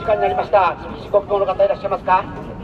時間になりました。次時刻の方いらっしゃいますか。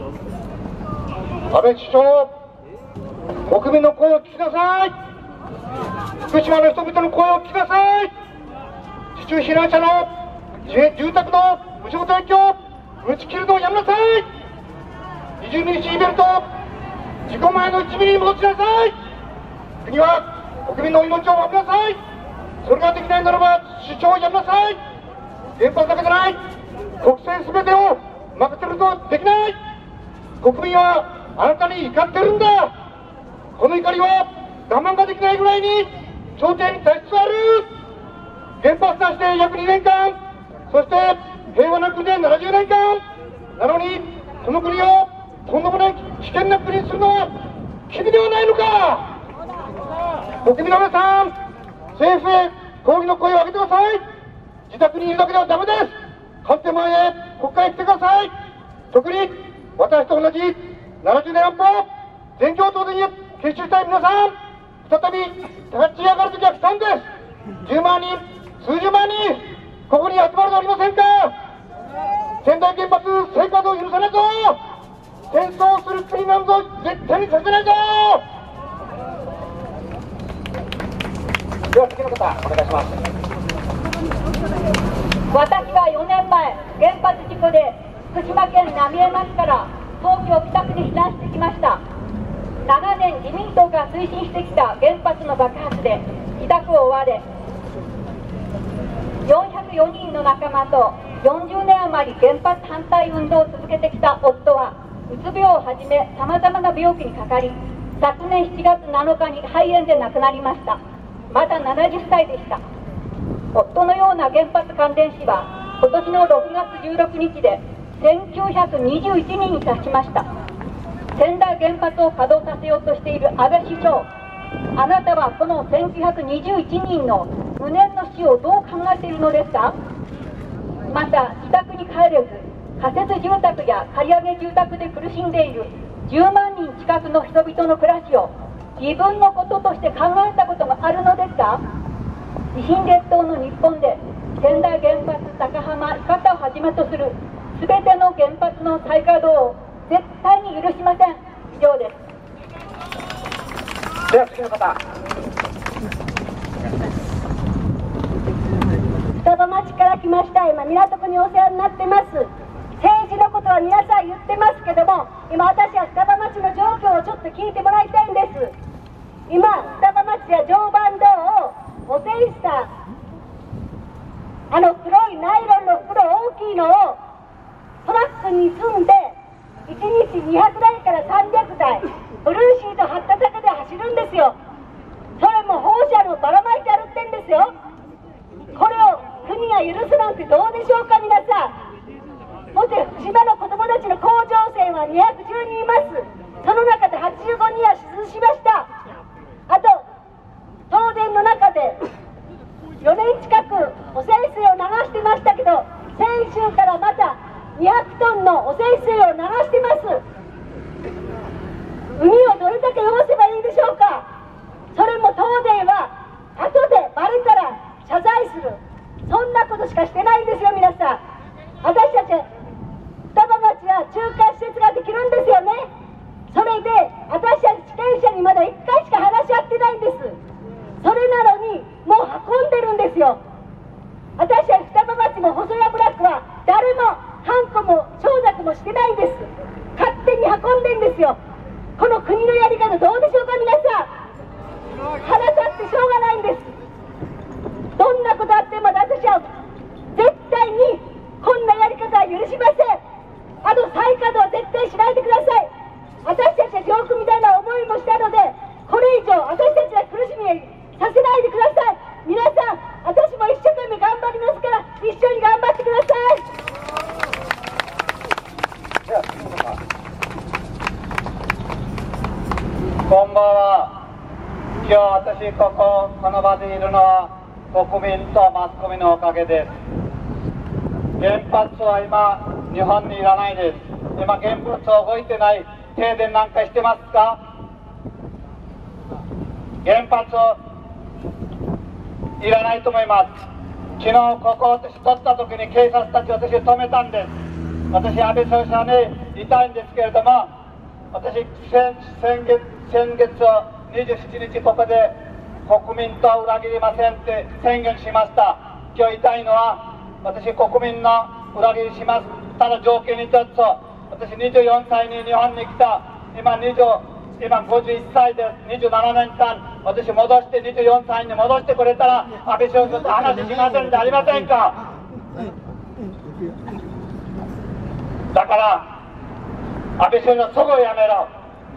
安倍首相、国民の声を聞きなさい。福島の人々の声を聞きなさい。自主避難者の住宅の無償提供、打ち切るのをやめなさい。20ミリシーベルト、事故前の1ミリに戻しなさい。国は国民の命を守りなさい。それができないならば主張をやめなさい。原発だけじゃない、国政すべてを任せるとできない。国民はあなたに怒ってるんだ。この怒りは我慢ができないぐらいに頂点に達しつつある。原発なしで約2年間、そして平和な国で70年間なのに、この国をとんでもない危険な国にするのは君ではないのか。国民の皆さん、政府へ抗議の声を上げてください。自宅にいるだけではダメです。官邸前へ国会へ来てください。特に私と同じ70年安保全共闘で結集したい皆さん、再び立ち上がる時は来たんです。10万人、数十万人、ここに集まるではありませんか。仙台原発再稼働を許さないぞ。戦争する国なんぞ絶対にさせないぞ。 では次の方お願いします。 私は4年前、原発事故で福島県浪江町から東京北区に避難してきました。長年自民党が推進してきた原発の爆発で自宅を追われ、404人の仲間と40年余り原発反対運動を続けてきた夫は、うつ病をはじめさまざまな病気にかかり、昨年7月7日に肺炎で亡くなりました。まだ70歳でした。夫のような原発関連死は今年の6月16日で1921人に達しました。仙台原発を稼働させようとしている安倍首相、あなたはこの1921人の無念の死をどう考えているのですか。また自宅に帰れず、仮設住宅や借り上げ住宅で苦しんでいる10万人近くの人々の暮らしを自分のこととして考えたこともあるのですか。地震列島の日本で仙台原発、高浜、伊方をはじめとする全ての原発の再稼働を絶対に許しません。以上です。 では次の方。 双葉町から来ました。今港区にお世話になってます。政治のことは皆さん言ってますけども、今私は双葉町の状況をちょっと聞いてもらいたいんです。今双葉町や常磐道を汚染した黒いナイロンの袋大きいのをトラックに積んで1日200台から300台ブルーシート貼っただけで走るんですよ。それも放射能ばらまいてあるってんですよ。これを国が許すなんてどうでしょうか。皆さん、そして福島の子どもたちの甲状腺は210人います。その中で85人は手術しました。あと東電の中で4年近く汚染水を流してましたけど、先週からまた200トンの汚染水を流してます。海をどれだけ汚せばいいでしょうか。それも東電は後でバレたら謝罪する、そんなことしかしてないんですよ。皆さん、私たち双葉町は中華施設ができるんですよね。それで私たち地権者にまだ1回しか話し合ってないんです。それなのにもう運んでるんですよ。私たち双葉町も細谷ブラックは誰もハンコも承諾もしてないんです。勝手に運んでんですよ。この国のやり方どうでしょうか。皆さん、腹立ってしょうがないんです。どんなことあっても私は絶対にこんなやり方は許しません。再稼働は絶対しないでください。私たちは地獄みたいな思いもしたので、これ以上私たちは苦しみさせないでください。皆さん、私も一生懸命頑張りますから一緒に頑張ってください。 では次の方。 こんばんは。今日私この場でいるのは国民とマスコミのおかげです。原発は今日本にいらないです。今原発は動いてない。停電なんかしてますか。原発をいらないと思います。昨日ここを私取った時に警察たち私を止めたんです。 私、安倍総裁に言いたいんですけれども、私、先月27日、ここで国民とは裏切りませんって宣言しました。今日言いたいのは、私、国民の裏切りします。ただ条件に一つ、私、24歳に日本に来た、今51歳です。27年間、私戻して24歳に戻してくれたら、安倍首相と話しませんでありませんか。だから、安倍首相すぐやめろ。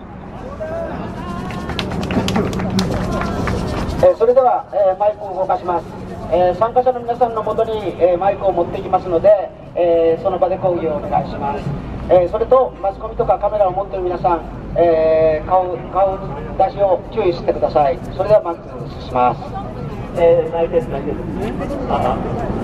それでは、マイクを動かします。参加者の皆さんのもとに、マイクを持っていきますので、その場で講義をお願いします。それとマスコミとかカメラを持っている皆さん、顔出しを注意してください。それではマイクをします。 内定ですね。